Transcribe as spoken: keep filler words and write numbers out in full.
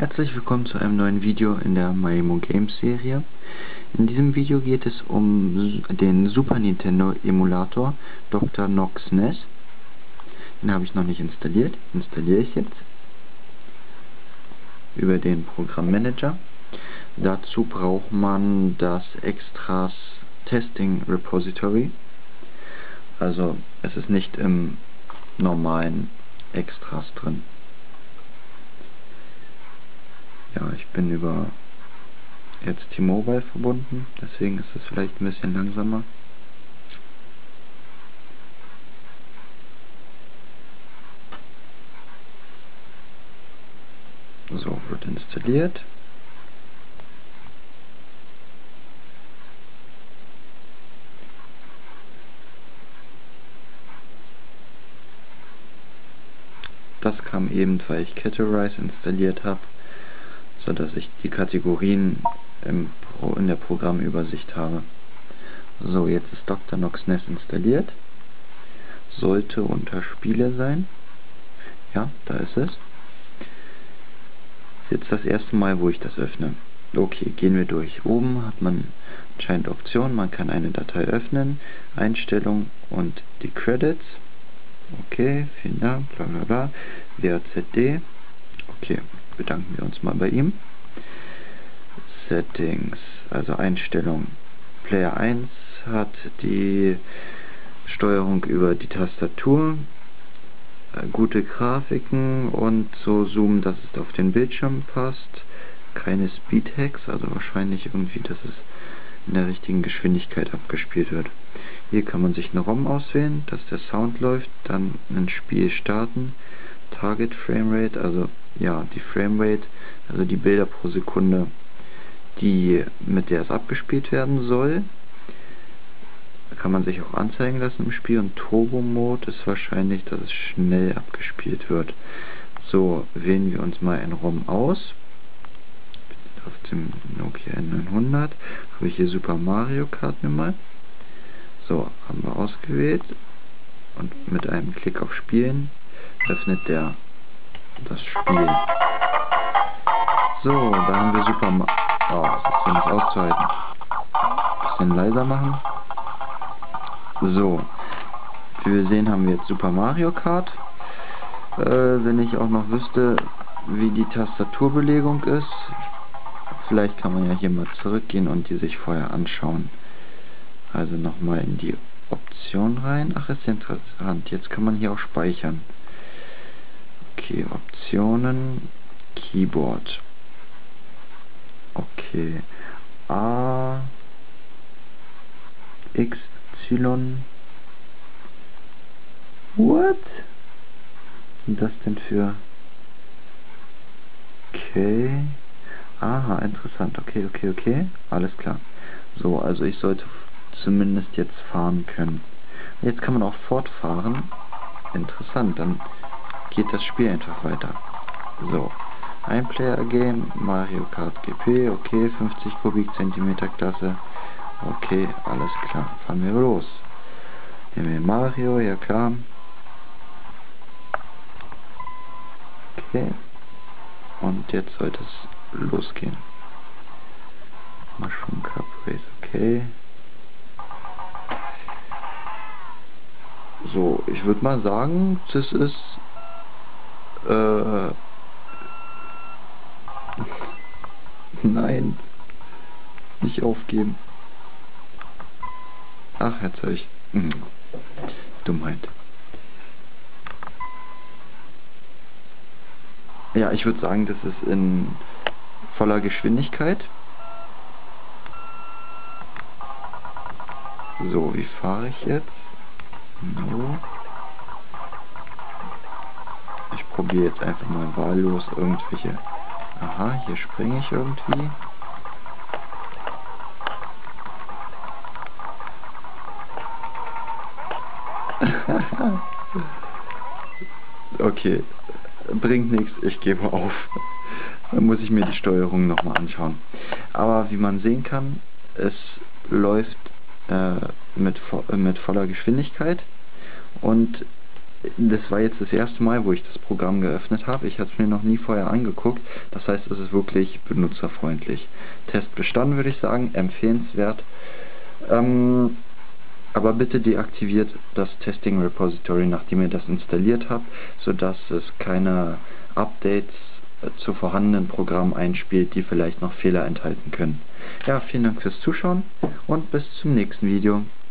Herzlich willkommen zu einem neuen Video in der Maemo Games Serie. In diesem Video geht es um den Super Nintendo Emulator Doktor Nox N E S. Den habe ich noch nicht installiert, installiere ich jetzt über den Programmmanager. Dazu braucht man das Extras Testing Repository. Also es ist nicht im normalen Extras drin. Ja, ich bin über jetzt T-Mobile verbunden, deswegen ist es vielleicht ein bisschen langsamer. So, wird installiert. Das kam eben, weil ich Categorize installiert habe, so dass ich die Kategorien im Pro in der Programmübersicht habe. So, jetzt ist Doktor Nox N E S installiert. Sollte unter Spiele sein. Ja, da ist es. Ist jetzt das erste Mal, wo ich das öffne. Okay, gehen wir durch. Oben hat man anscheinend Optionen. Man kann eine Datei öffnen, Einstellungen und die Credits. Okay, vielen Dank, bla bla bla. W A Z D. Okay, bedanken wir uns mal bei ihm. Settings, also Einstellung. Player eins hat die Steuerung über die Tastatur, äh, gute Grafiken und so zoomen, dass es auf den Bildschirm passt. Keine Speedhacks, also wahrscheinlich irgendwie, dass es in der richtigen Geschwindigkeit abgespielt wird. Hier kann man sich eine ROM auswählen, dass der Sound läuft, dann ein Spiel starten. Target Framerate, also ja, die Framerate, also die Bilder pro Sekunde, die mit der es abgespielt werden soll. Da kann man sich auch anzeigen lassen im Spiel. Und Turbo Mode ist wahrscheinlich, dass es schnell abgespielt wird. So, wählen wir uns mal ein ROM aus. Auf dem Nokia N neunhundert habe ich hier Super Mario Kart Nummer. So, haben wir ausgewählt. Und mit einem Klick auf Spielen öffnet der das Spiel. So, da haben wir Super Mario. Oh, das ist ja nicht auszuhalten. Bisschen leiser machen. So, wie wir sehen, haben wir jetzt Super Mario Kart. Äh, wenn ich auch noch wüsste, wie die Tastaturbelegung ist, vielleicht kann man ja hier mal zurückgehen und die sich vorher anschauen. Also nochmal in die Option rein. Ach, ist interessant. Jetzt kann man hier auch speichern. Okay, Optionen, Keyboard. Okay, A, X, Y. What? Was ist das denn für? Okay. Aha, interessant. Okay, okay, okay. Alles klar. So, also ich sollte zumindest jetzt fahren können. Jetzt kann man auch fortfahren. Interessant, dann geht das Spiel einfach weiter. So, ein Player Game, Mario Kart G P, okay, fünfzig Kubikzentimeter Klasse, okay, alles klar, fahren wir los. Nehmen wir Mario, ja klar. Okay, und jetzt sollte es losgehen. Mushroom Cup Race, okay. So, ich würde mal sagen, das ist Äh, nein, nicht aufgeben. Ach, jetzt habe ich hm. Dummheit. Ja, ich würde sagen, das ist in voller Geschwindigkeit. So, wie fahre ich jetzt? So. Ich probiere jetzt einfach mal wahllos irgendwelche... Aha, hier springe ich irgendwie. Okay, bringt nichts, ich gebe auf. Dann muss ich mir die Steuerung nochmal anschauen. Aber wie man sehen kann, es läuft äh, mit, vo mit voller Geschwindigkeit und das war jetzt das erste Mal, wo ich das Programm geöffnet habe. Ich hatte es mir noch nie vorher angeguckt. Das heißt, es ist wirklich benutzerfreundlich. Test bestanden, würde ich sagen, empfehlenswert. Ähm, aber bitte deaktiviert das Testing Repository, nachdem ihr das installiert habt, sodass es keine Updates zu vorhandenen Programmen einspielt, die vielleicht noch Fehler enthalten können. Ja, vielen Dank fürs Zuschauen und bis zum nächsten Video.